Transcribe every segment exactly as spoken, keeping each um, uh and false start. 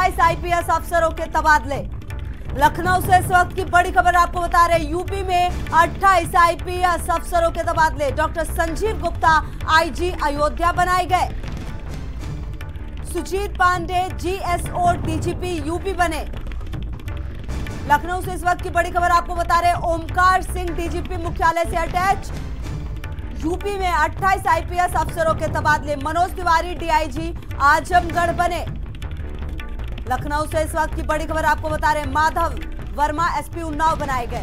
अट्ठाईस आईपीएस अफसरों के तबादले। लखनऊ से इस वक्त की बड़ी खबर आपको बता रहे हैं, यूपी में अट्ठाईस आईपीएस अफसरों के तबादले। डॉक्टर संजीव गुप्ता आईजी अयोध्या बनाए गए। Sujit Pande GSO DGP UP बने। लखनऊ से इस वक्त की बड़ी खबर आपको बता रहे हैं, ओमकार सिंह डीजीपी मुख्यालय से अटैच। यूपी में अट्ठाईस आईपीएस अफसरों के तबादले। मनोज तिवारी डीआईजी आजमगढ़ बने। लखनऊ से इस वक्त की बड़ी खबर आपको बता रहे हैं, माधव वर्मा एसपी उन्नाव बनाए गए।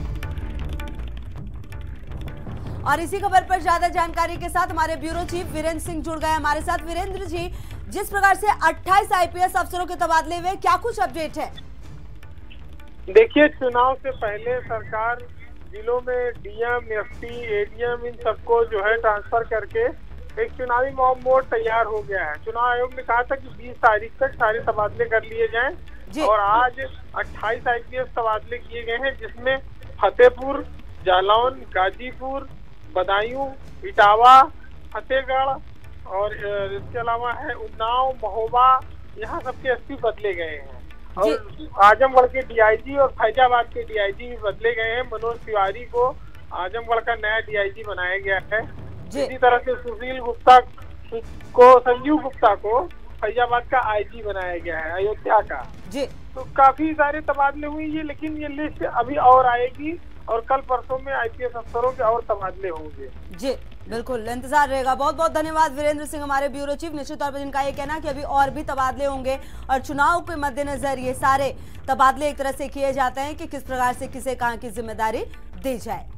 और इसी खबर पर ज्यादा जानकारी के साथ हमारे ब्यूरो चीफ वीरेंद्र सिंह जुड़ गए हमारे साथ। वीरेंद्र जी, जिस प्रकार से अट्ठाईस आईपीएस अफसरों के तबादले हुए, क्या कुछ अपडेट है? देखिए, चुनाव से पहले सरकार जिलों में डीएम, एसपी, एडीएम इन सबको जो है ट्रांसफर करके एक चुनावी मॉब मोड तैयार हो गया है। चुनाव आयोग ने कहा था कि बीस तारीख तक सारे तबादले कर लिए जाएं और आज अट्ठाईस आईपीएस तबादले किए गए हैं, जिसमें फतेहपुर, जालौन, गाजीपुर, बदायूं, इटावा, फतेहगढ़ और इसके अलावा है उन्नाव, महोबा, यहाँ सबके एसपी बदले गए हैं। और आजमगढ़ के डीआईजी और फैजाबाद के डीआईजी भी बदले गए हैं। मनोज तिवारी को आजमगढ़ का नया डीआईजी बनाया गया है। इसी तरह से सुशील गुप्ता को, संजीव गुप्ता को फैजाबाद का आईजी बनाया गया है, अयोध्या का। जी। तो काफी सारे तबादले हुए ये, लेकिन ये लिस्ट अभी और आएगी और कल परसों में आईपीएस अफसरों के और तबादले होंगे। जी बिल्कुल, इंतजार रहेगा। बहुत बहुत धन्यवाद वीरेंद्र सिंह, हमारे ब्यूरो चीफ। निश्चित तौर पर जिनका ये कहना कि अभी और भी तबादले होंगे और चुनाव के मद्देनजर ये सारे तबादले एक तरह से किए जाते हैं कि किस प्रकार से किसे कहां की जिम्मेदारी दी जाए।